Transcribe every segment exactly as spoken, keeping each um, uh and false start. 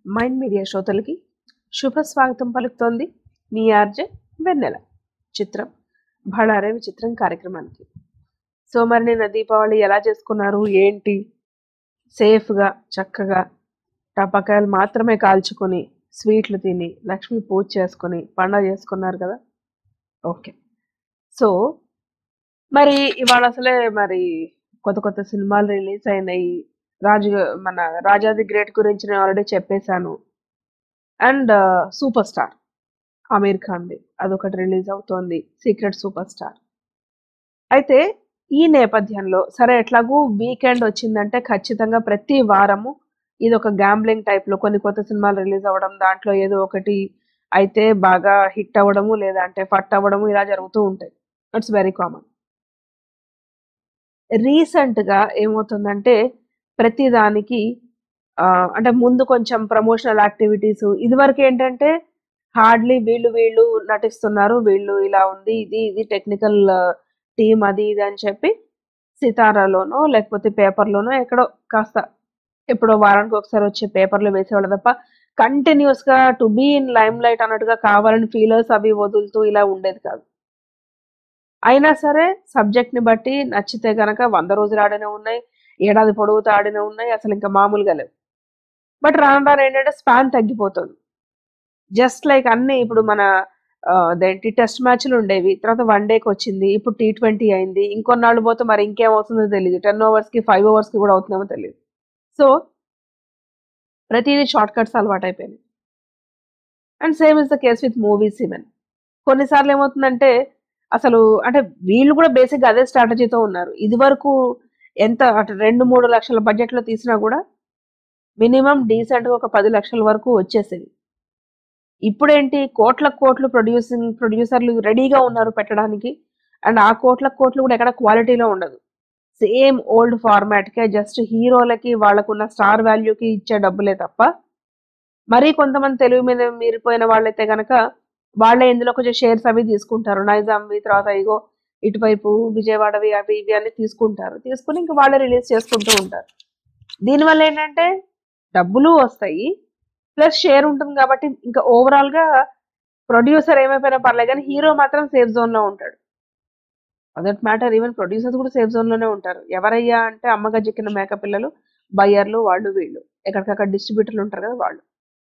Mind media శ్రోతలకి శుభ స్వాగతం పలుకుతోంది మీ ఆర్జే వెన్నెల. చిత్రం భళారే విచిత్రం కార్యక్రమానికి. సో మరి నిన్న దీపావళి ఎలా చేసుకున్నారు ఏంటి? సేఫ్గా చక్కగా టపాకాయలు మాత్రమే కాల్చుకొని స్వీట్లు తిని లక్ష్మీ పూజ చేసుకొని పండగ చేసుకున్నారు కదా. ఓకే. సో మరి ఇవాళ అసలే మరి కొత్త కొత్త సినిమాలు రిలీజ్ అయినాయి. రాజు మన రాజాది గ్రేట్ గురించి నేను ఆల్రెడీ చెప్పేశాను. అండ్ సూపర్ స్టార్ ఆమీర్ ఖాన్ది అదొకటి రిలీజ్ అవుతోంది, సీక్రెట్ సూపర్ స్టార్. అయితే ఈ నేపథ్యంలో సరే ఎట్లాగూ వీకెండ్ వచ్చిందంటే ఖచ్చితంగా ప్రతి వారము ఇది ఒక గ్యాంబ్లింగ్ టైప్లో కొన్ని కొత్త సినిమాలు రిలీజ్ అవ్వడం, దాంట్లో ఏదో ఒకటి అయితే బాగా హిట్ అవ్వడము లేదా అంటే ఫట్ అవ్వడము ఇలా జరుగుతూ ఉంటాయి. It's very common. రీసెంట్గా ఏమవుతుందంటే ప్రతి దానికి ఆ, అంటే ముందు కొంచెం ప్రమోషనల్ యాక్టివిటీస్, ఇదివరకు ఏంటంటే హార్డ్లీ వీళ్ళు వీళ్ళు నటిస్తున్నారు, వీళ్ళు ఇలా ఉంది, ఇది ఇది టెక్నికల్ టీమ్ అది ఇది అని చెప్పి సితారాలోనో లేకపోతే పేపర్లోనో ఎక్కడో కాస్త ఎప్పుడో వారానికి ఒకసారి వచ్చే పేపర్లో వేసేవాళ్ళు తప్ప కంటిన్యూస్గా to be in limelight అన్నట్టుగా కావాలని ఫీలర్స్ అవి వదులుతూ ఇలా ఉండేది కాదు. అయినా సరే సబ్జెక్ట్ని బట్టి నచ్చితే గనక వంద రోజులు ఆడినే ఉన్నాయి, ఏడాది పొడవుతో ఆడినే ఉన్నాయి, అసలు ఇంకా మామూలుగా లేవు. బట్ రాను రాను ఏంటంటే స్పాన్ తగ్గిపోతుంది. జస్ట్ లైక్ అన్ని ఇప్పుడు మన ఆ, అదేంటి టెస్ట్ మ్యాచ్లు ఉండేవి, తర్వాత వన్ డేకి వచ్చింది, ఇప్పుడు టీ ట్వంటీ అయింది, ఇంకొన్నాళ్ళు పోతే మరి ఇంకేమవుతుందో తెలియదు, టెన్ ఓవర్స్కి ఫైవ్ ఓవర్స్కి కూడా అవుతుందేమో తెలియదు. సో ప్రతిదీ షార్ట్ కట్స్ అలవాటు అయిపోయింది. And same is the case with movies even. కొన్నిసార్లు ఏమవుతుందంటే అసలు అంటే వీళ్ళు కూడా బేసిక్గా అదే స్ట్రాటజీతో ఉన్నారు. ఇది వరకు ఎంత అటు రెండు మూడు లక్షల బడ్జెట్లో తీసినా కూడా మినిమం డీసెంట్గా ఒక పది లక్షల వరకు వచ్చేసేది. ఇప్పుడేంటి కోట్ల కోట్లు ప్రొడ్యూసింగ్ ప్రొడ్యూసర్లు రెడీగా ఉన్నారు పెట్టడానికి. అండ్ ఆ కోట్ల కోట్లు కూడా ఎక్కడ క్వాలిటీలో ఉండదు. సేమ్ ఓల్డ్ ఫార్మాట్కే జస్ట్ హీరోలకి వాళ్ళకున్న స్టార్ వాల్యూకి ఇచ్చే డబ్బులే తప్ప మరీ కొంతమంది తెలుగు మీద మీరిపోయిన వాళ్ళైతే గనక వాళ్ళే ఇందులో కొంచెం షేర్స్ అవి తీసుకుంటారు. నైజాంవి తర్వాత ఇగో ఇటువైపు విజయవాడవి అవి ఇవి అన్ని తీసుకుంటారు. తీసుకుని ఇంకా వాళ్ళే రిలీజ్ చేసుకుంటూ ఉంటారు. దీనివల్ల ఏంటంటే డబ్బులు వస్తాయి ప్లస్ షేర్ ఉంటుంది కాబట్టి ఇంకా ఓవరాల్గా ప్రొడ్యూసర్ ఏమైపోయినా పర్లేదు కానీ హీరో మాత్రం సేఫ్ జోన్లో ఉంటాడు. అదట్ మ్యాటర్ ఈవెన్ ప్రొడ్యూసర్స్ కూడా సేఫ్ జోన్లోనే ఉంటారు. ఎవరయ్యా అంటే అమ్మగా చిక్కిన మేక పిల్లలు, బయ్యర్లు, వాళ్ళు వీళ్ళు ఎక్కడికక్కడ డిస్ట్రిబ్యూటర్లు ఉంటారు కదా వాళ్ళు.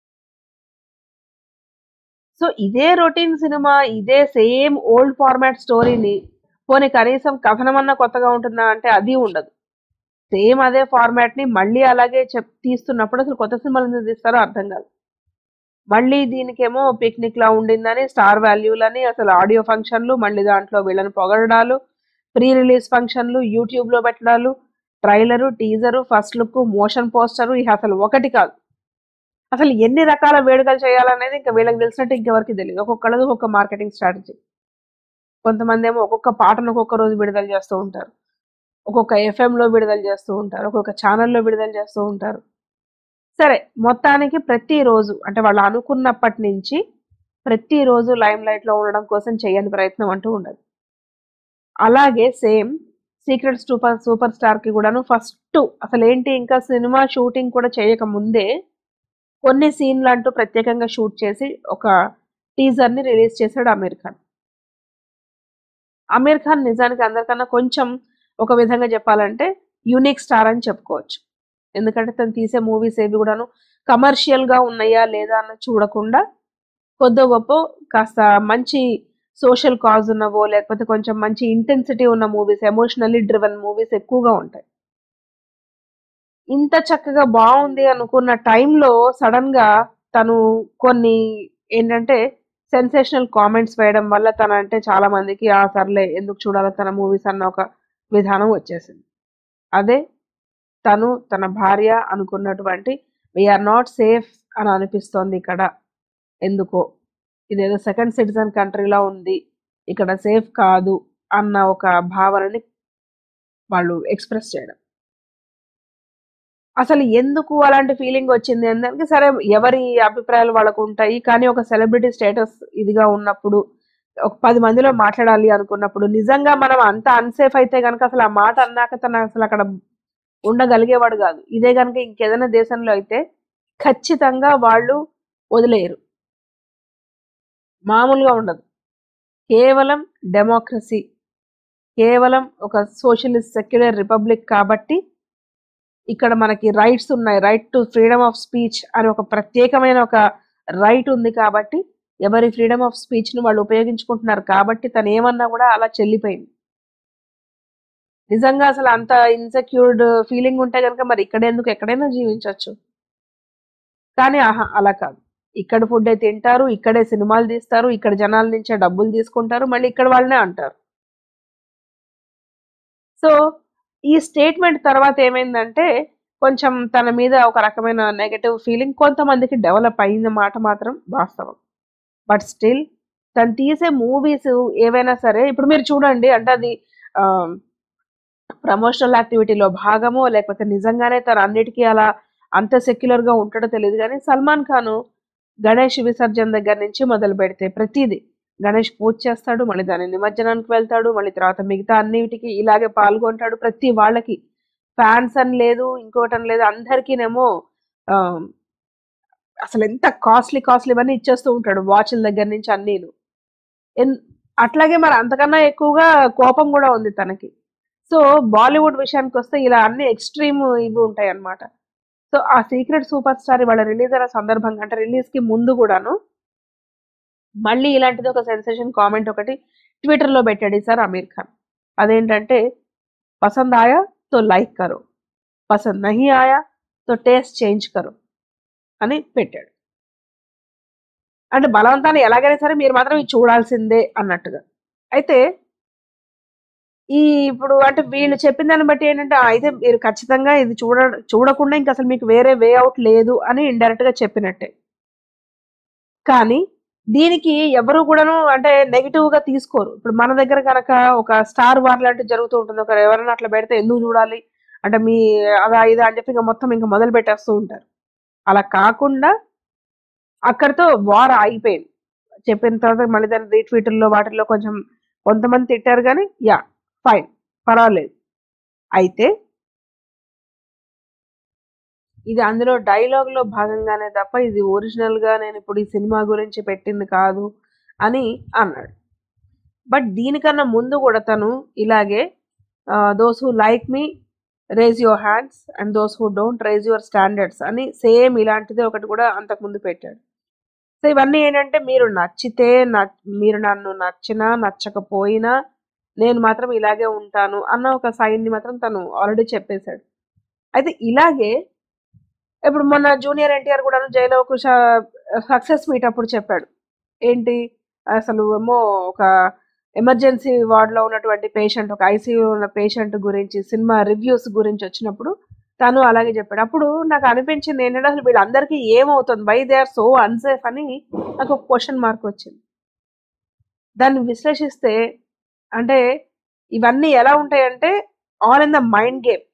సో ఇదే రొటీన్ సినిమా, ఇదే సేమ్ ఓల్డ్ ఫార్మాట్ స్టోరీని పోనీ కనీసం కథనమన్నా కొత్తగా ఉంటుందా అంటే అది ఉండదు. సేమ్ అదే ఫార్మాట్ని మళ్ళీ అలాగే చెప్ తీస్తున్నప్పుడు అసలు కొత్త సినిమాలు ఎందుకు తీస్తారో అర్థం కాదు. మళ్ళీ దీనికేమో పిక్నిక్ లా ఉండిందని స్టార్ వాల్యూలని అసలు ఆడియో ఫంక్షన్లు, మళ్ళీ దాంట్లో వీళ్ళని పొగడడాలు, ప్రీ రిలీజ్ ఫంక్షన్లు, యూట్యూబ్లో పెట్టడాలు, trailer, teaser, first look, motion poster, ఇక అసలు ఒకటి కాదు. అసలు ఎన్ని రకాల వేడుకలు చేయాలనేది ఇంకా వీళ్ళకి తెలిసినట్టు ఇంకెవరికి తెలియదు. ఒక్కొక్కళ్ళది ఒక్కొక్క మార్కెటింగ్ స్ట్రాటజీ. కొంతమంది ఏమో ఒక్కొక్క పాటను ఒక్కొక్క రోజు విడుదల చేస్తూ ఉంటారు, ఒక్కొక్క ఎఫ్ఎంలో విడుదల చేస్తూ ఉంటారు, ఒక్కొక్క ఛానల్లో విడుదల చేస్తూ ఉంటారు. సరే మొత్తానికి ప్రతిరోజు అంటే వాళ్ళు అనుకున్నప్పటి నుంచి ప్రతిరోజు లైమ్ లైట్లో ఉండడం కోసం చేయని ప్రయత్నం అంటూ ఉండదు. అలాగే సేమ్ సీక్రెట్ సూపర్ సూపర్ స్టార్కి కూడాను ఫస్ట్ అసలు ఏంటి ఇంకా సినిమా షూటింగ్ కూడా చేయక ముందే కొన్ని సీన్లు అంటూ ప్రత్యేకంగా షూట్ చేసి ఒక టీజర్ని రిలీజ్ చేశాడు అమీర్ ఖాన్. అమీర్ ఖాన్ నిజానికి అందరికన్నా కొంచెం ఒక విధంగా చెప్పాలంటే యూనిక్ స్టార్ అని చెప్పుకోవచ్చు. ఎందుకంటే తను తీసే మూవీస్ ఏవి కూడాను కమర్షియల్గా ఉన్నాయా లేదా అన్న చూడకుండా కొద్ది గొప్ప కాస్త మంచి సోషల్ కాజ్ ఉన్నవో లేకపోతే కొంచెం మంచి ఇంటెన్సిటీ ఉన్న మూవీస్, ఎమోషనల్లీ డ్రివెన్ మూవీస్ ఎక్కువగా ఉంటాయి. ఇంత చక్కగా బాగుంది అనుకున్న టైంలో సడన్ గా తను కొన్ని ఏంటంటే సెన్సేషనల్ కామెంట్స్ వేయడం వల్ల తన అంటే చాలా మందికి ఆ సర్లే ఎందుకు చూడాలి తన మూవీస్ అన్న ఒక విధానం వచ్చేసింది. అదే తను తన భార్య అనుకున్నటువంటి వీఆర్ నాట్ సేఫ్ అని అనిపిస్తోంది ఇక్కడ, ఎందుకో ఇదేదో సెకండ్ సిటిజన్ కంట్రీలా ఉంది, ఇక్కడ సేఫ్ కాదు అన్న ఒక భావనని వాళ్ళు ఎక్స్ప్రెస్ చేయడం. అసలు ఎందుకు అలాంటి ఫీలింగ్ వచ్చింది అంటే సరే ఎవరి అభిప్రాయాలు వాళ్ళకు ఉంటాయి, కానీ ఒక సెలబ్రిటీ స్టేటస్ ఇదిగా ఉన్నప్పుడు ఒక పది మందిలో మాట్లాడాలి అనుకున్నప్పుడు నిజంగా మనం అంత అన్సేఫ్ అయితే కనుక అసలు ఆ మాట అన్నాక తను అసలు అక్కడ ఉండగలిగేవాడు కాదు. ఇదే కనుక ఇంకేదైనా దేశంలో అయితే ఖచ్చితంగా వాళ్ళు వదిలేయరు. మామూలుగా ఉండదు. కేవలం డెమోక్రసీ, కేవలం ఒక సోషలిస్ట్ సెక్యులర్ రిపబ్లిక్ కాబట్టి ఇక్కడ మనకి రైట్స్ ఉన్నాయి. Right to freedom of speech అని ఒక ప్రత్యేకమైన ఒక రైట్ ఉంది కాబట్టి ఎవరి ఫ్రీడమ్ ఆఫ్ స్పీచ్‌ని వాళ్ళు ఉపయోగించుకుంటున్నారు కాబట్టి తనేమన్నా కూడా అలా చెల్లిపోయింది. నిజంగా అసలు అంత ఇన్‌సెక్యూర్డ్ ఫీలింగ్ ఉంటే గనుక మరి ఇక్కడెందుకు ఎక్కడైనా జీవించొచ్చు. కానీ ఆహా! అలా కాదు. ఇక్కడ ఫుడ్డే తింటారు, ఇక్కడే సినిమాలు తీస్తారు, ఇక్కడ జనాల నుంచే డబ్బులు తీసుకుంటారు, మళ్ళీ ఇక్కడ వాళ్ళనే అంటారు. సో, ఈ స్టేట్‌మెంట్ తర్వాత ఏమైందంటే కొంచెం తన మీద ఒక రకమైన నెగెటివ్ ఫీలింగ్ కొంతమందికి డెవలప్ అయింది మాట మాత్రం వాస్తవం. బట్ స్టిల్ తను తీసే మూవీస్ ఏవైనా సరే ఇప్పుడు మీరు చూడండి అంటే అది ఆహ్, ప్రమోషనల్ యాక్టివిటీలో భాగమో లేకపోతే నిజంగానే తను అన్నిటికి అలా అంత సెక్యులర్‌గా ఉంటాడో తెలీదు గానీ 'సల్మాన్ ఖాన్' గణేష్ విసర్జన దగ్గర నుంచి మొదలుపెడితే ప్రతీది గణేష్ పూజ చేస్తాడు. మళ్ళీ దాని నిమజ్జనానికి వెళ్తాడు. మళ్ళీ తర్వాత మిగతా అన్నిటికి ఇలాగే పాల్గొంటాడు. ప్రతి వాళ్ళకి ఫ్యాన్స్ అని లేదు, ఇంకోటని లేదు అందరికీనేమో ఆహ్, అసలెంత కాస్ట్‌లీ కాస్ట్‌లీవన్నీ ఇచ్చేస్తూ ఉంటాడు. వాచ్‌ల దగ్గర నుంచి అన్నీను. ఎన్ అట్లాగే మరి అంతకన్నా ఎక్కువగా కోపం గూడా ఉంది తనకి. సో, బాలీవుడ్ విషయానికొస్తే ఇలా అన్ని ఎక్స్‌ట్రీమ్ ఇవి ఉంటాయన్నమాట. సో, ఆ 'సీక్రెట్ సూపర్ స్టార్' ఇవాళ రిలీజ్ అయిన సందర్భంగా అంటే రిలీజ్‌కి ముందు గూడాను మళ్ళీ ఇలాంటిది ఒక సెన్సేషన్ కామెంట్ ఒకటి ట్విట్టర్‌లో పెట్టాడు ఈసారి అమీర్ ఖాన్. అదేంటంటే, పసంద్ ఆయా తో లైక్ కరో, పసంద్ నహీ ఆయా తో టేస్ట్ చేంజ్ కరో అని పెట్టాడు. అంటే బలవంతాన ఎలాగైనా సరే మీరు మాత్రం ఇది చూడాల్సిందే అన్నట్టుగా. అయితే ఈ ఇప్పుడు అంటే వీళ్ళు చెప్పిన దాన్ని బట్టి ఏంటంటే, ఆ! అయితే మీరు ఖచ్చితంగా ఇది చూడ చూడకుండా ఇంకసలు మీకు వేరే వే ఔట్ లేదు అని ఇండైరెక్ట్‌గా చెప్పినట్టే. కానీ దీనికి ఎవరు కూడాను అంటే నెగెటివ్‌గా తీసుకోరు. ఇప్పుడు మన దగ్గర గనక ఒక స్టార్ వార్ లాంటిది జరుగుతూ ఉంటుంది. ఒకరు ఎవరైనా అట్లా పెడితే ఎందుకు చూడాలి? అంటే మీ అదా ఇదా అని చెప్పి ఇంక మొత్తం ఇంక మొదలు పెట్టేస్తూ ఉంటారు. అలా కాకుండా అక్కడితో వార్ ఆగిపోయింది. చెప్పిన తర్వాత మళ్ళీ దాన్ని రీట్వీటుల్లో వాటిల్లో కొంచెం కొంతమంది తిట్టారు గానీ యాహ్! ఫైన్. పర్వాలేదు. అయితే ఇది అందులో డైలాగ్‌లో భాగంగానే తప్ప ఇది ఒరిజినల్‌గా నేనిప్పుడు ఈ సినిమా గురించి పెట్టింది కాదు అని అన్నాడు. బట్ దీనికన్నా ముందు గూడా తను ఇలాగే ah, those who like me raise your hands and those who don't raise your standards అని సేమ్ ఇలాంటిదే ఒకటి కూడా అంతకుముందు పెట్టాడు. సో, ఇవన్నీ ఏంటంటే మీరు నచ్చితే న మీరు నన్ను నచ్చినా, నచ్చకపోయినా నేను మాత్రం ఇలాగే ఉంటాను అన్న ఒక సైన్‌ని మాత్రం తను ఆల్రెడీ చెప్పేసాడు. అయితే ఇలాగే ఇప్పుడు మొన్న జూనియర్ ఎన్టీఆర్ కూడాను 'జైలవకుశ' సక్సెస్ మీట్ అప్పుడు చెప్పాడు. ఏంటి అసలు ఏమో ఒక ఎమర్జెన్సీ వార్డ్‌లో ఉన్నటువంటి పేషెంట్ ఒక ఐసీయూలో ఉన్న పేషెంట్ గురించి సినిమా రివ్యూస్ గురించి వచ్చినప్పుడు తను అలాగే చెప్పాడు. అప్పుడు నాకు అనిపించింది ఏంటంటే అసలు వీళ్ళందరికీ ఏమవుతుంది? Why they are so unsafe అని నాకు ఒక క్వెషన్ మార్క్ వచ్చింది. దాన్ని విశ్లేషిస్తే అంటే ఇవన్నీ ఎలా ఉంటాయంటే all in the mind game.